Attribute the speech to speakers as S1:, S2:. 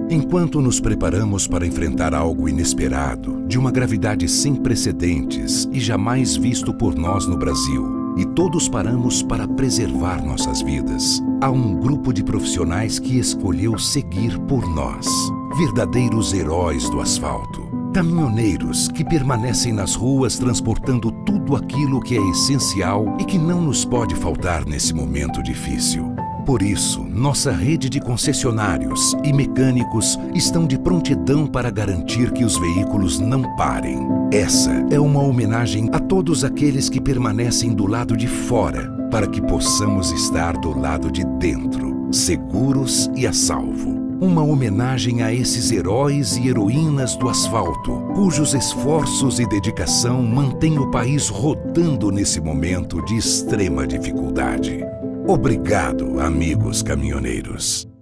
S1: Enquanto nos preparamos para enfrentar algo inesperado, de uma gravidade sem precedentes e jamais visto por nós no Brasil, e todos paramos para preservar nossas vidas, há um grupo de profissionais que escolheu seguir por nós. Verdadeiros heróis do asfalto. Caminhoneiros que permanecem nas ruas transportando tudo aquilo que é essencial e que não nos pode faltar nesse momento difícil. Por isso, nossa rede de concessionários e mecânicos estão de prontidão para garantir que os veículos não parem. Essa é uma homenagem a todos aqueles que permanecem do lado de fora, para que possamos estar do lado de dentro, seguros e a salvo. Uma homenagem a esses heróis e heroínas do asfalto, cujos esforços e dedicação mantêm o país rodando nesse momento de extrema dificuldade. Obrigado, amigos caminhoneiros.